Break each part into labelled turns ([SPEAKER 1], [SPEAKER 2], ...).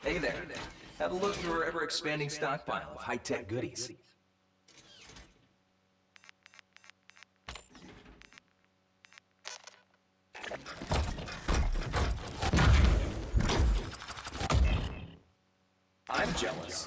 [SPEAKER 1] Hey there. Have a look through our ever-expanding stockpile of high-tech goodies. I'm jealous.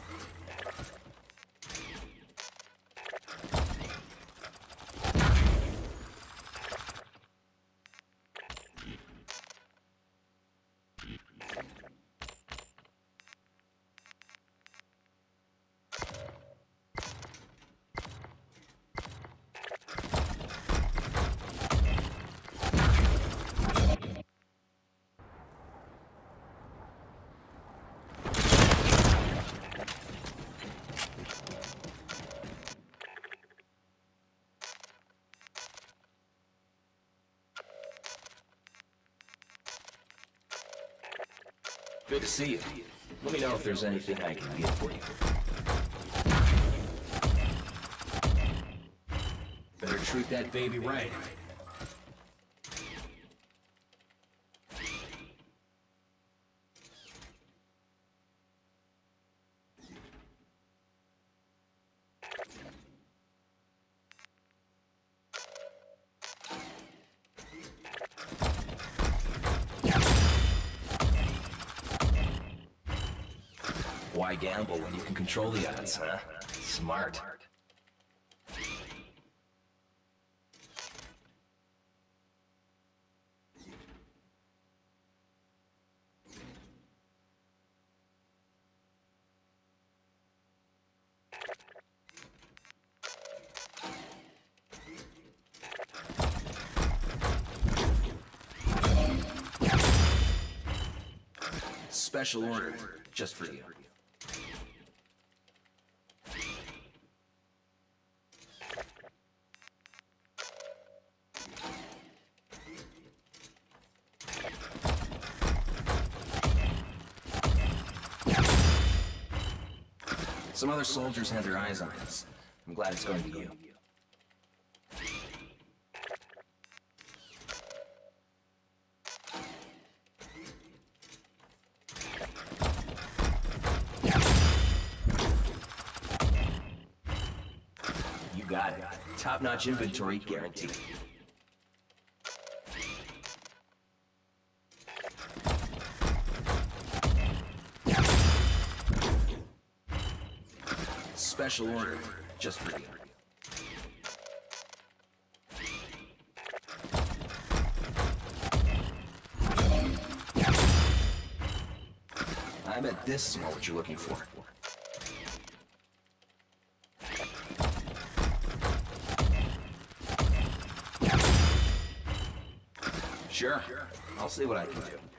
[SPEAKER 1] Good to see you. Let me know if there's anything I can get for you. Better treat that baby right. Why gamble when you can control the odds, huh? Smart. Special order, just for you. Some other soldiers had their eyes on us. I'm glad it's going to be you. You got it. Top-notch inventory guaranteed. Special order, just for you. I bet this is what you're looking for. Sure, I'll see what I can do.